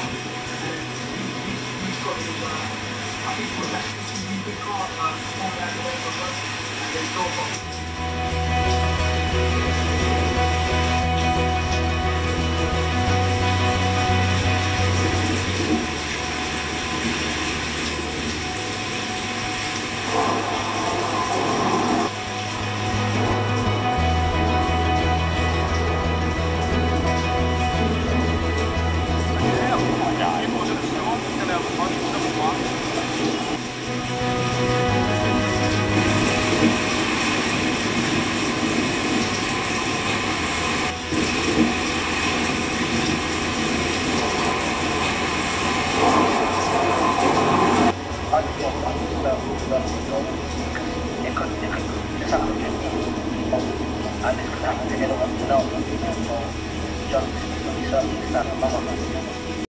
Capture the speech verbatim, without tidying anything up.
He's got to, uh, I think it was that big card, man, come out the way from us, and then go for Thank you.